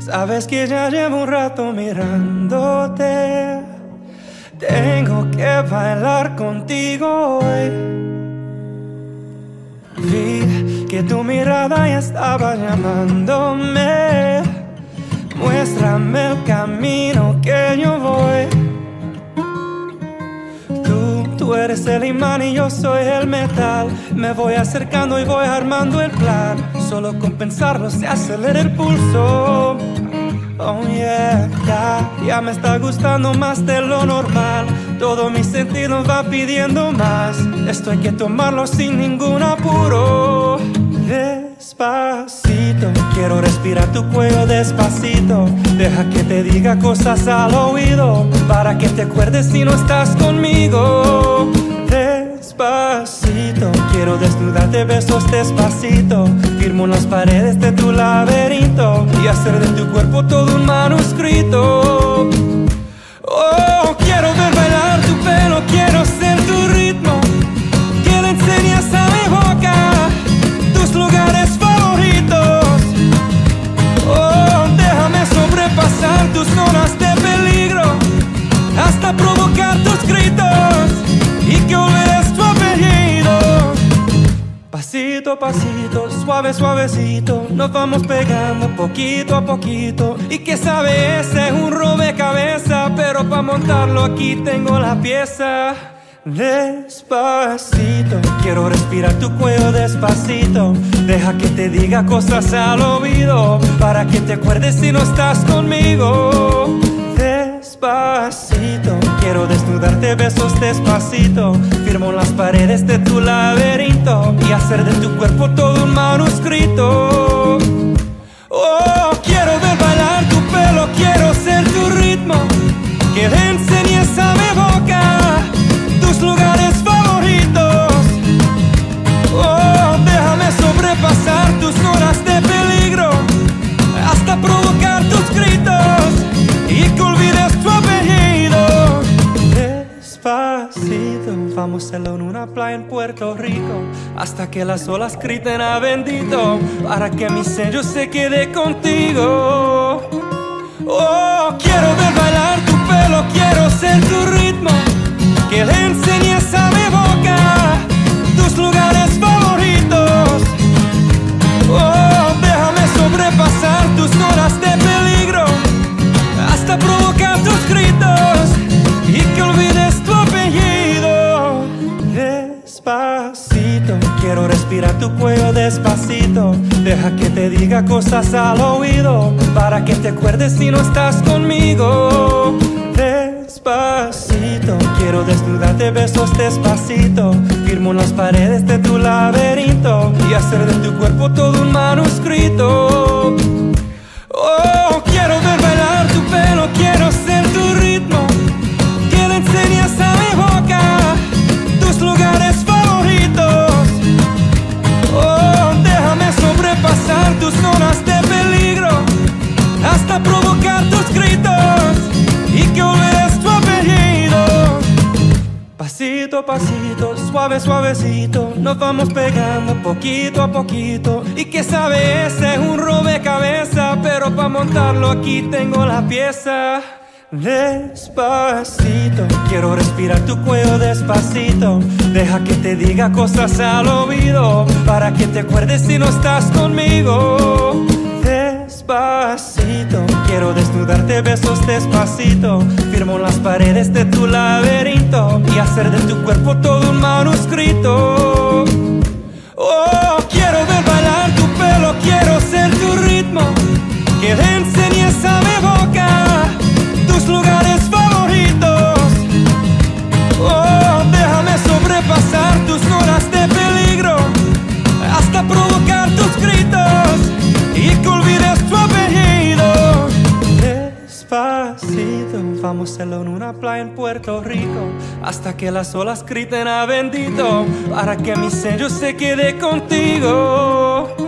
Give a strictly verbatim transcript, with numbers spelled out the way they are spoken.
Sabes que ya llevo un rato mirándote. Tengo que bailar contigo hoy. Vi que tu mirada ya estaba llamándome. Muéstrame el camino que yo voy. Tú, tú eres el imán y yo soy el metal. Me voy acercando y voy armando el plan. Solo con pensarlo se acelera el pulso. Oh yeah, ya, ya me está gustando más de lo normal. Todo mi sentido va pidiendo más. Esto hay que tomarlo sin ningún apuro. Despacito, quiero respirar tu cuello despacito. Deja que te diga cosas al oído, para que te acuerdes si no estás conmigo. Despacito, quiero desnudarte besos despacito. Firmo en las paredes de tu laberinto y hacer de tu cuerpo todo un manuscrito. Oh, quiero ver bailar tu pelo, quiero ser tu ritmo. Que le enseñes a mi boca tus lugares favoritos. Oh, déjame sobrepasar tus zonas de peligro, hasta provocar tus gritos y que olvides tu apellido. Pasito a pasito, suave suavecito, nos vamos pegando poquito a poquito. Y que sabe, ese es un rompecabezas, pero para montarlo aquí tengo la pieza. Despacito, quiero respirar tu cuello despacito. Deja que te diga cosas al oído, para que te acuerdes si no estás conmigo. Despacito, quiero desnudarte besos despacito. Firmo en las paredes de tu laberinto y hacer de tu cuerpo todo un manuscrito. Oh, quiero ver bailar tu pelo, quiero ser tu ritmo. Que le enseñes a mi boca tus lugares favoritos. Oh, déjame sobrepasar tus zonas de peligro, hasta provocar tus gritos y que olvides tu apellido. Despacito, vamos a hacerlo en una playa en Puerto Rico, hasta que las olas griten a bendito, para que mi sello se quede contigo. Oh, quiero ver bailar tu pelo, quiero ser tu ritmo. Que le enseñes a mi boca tus lugares favoritos. Oh, déjame sobrepasar tus zonas de peligro, hasta provocar tus gritos y que olvides tu apellido. Despacito, quiero respirar tu cuello despacito. Deja que te diga cosas al oído, para que te acuerdes si no estás conmigo. Despacito, quiero desnudarte besos despacito. Firmo en las paredes de tu laberinto y hacer de tu cuerpo todo un manuscrito. Oh, quiero ver bailar tu pelo, quiero ser tu ritmo. Que le enseñes a mi boca tus lugares favoritos. Oh, déjame sobrepasar tus zonas de peligro, hasta provocar tus gritos y que olvides tu apellido. Pasito a pasito, suave suavecito, nos vamos pegando poquito a poquito. Y que sabe, ese es un rompecabezas, pero para montarlo aquí tengo la pieza. Despacito, quiero respirar tu cuello despacito. Deja que te diga cosas al oído, para que te acuerdes si no estás conmigo. Despacito, quiero desnudarte besos despacito. Firmo en las paredes de tu laberinto y hacer de tu cuerpo todo un manuscrito. Oh, quiero ver bailar tu pelo, quiero ser tu ritmo. Que le enseñes a mi boca tus lugares favoritos. Oh, déjame sobrepasar tus zonas de peligro, hasta provocar tus gritos y que olvides tu apellido. Despacito, vamos a hacerlo en una playa en Puerto Rico, hasta que las olas griten a bendito, para que mi sello se quede contigo.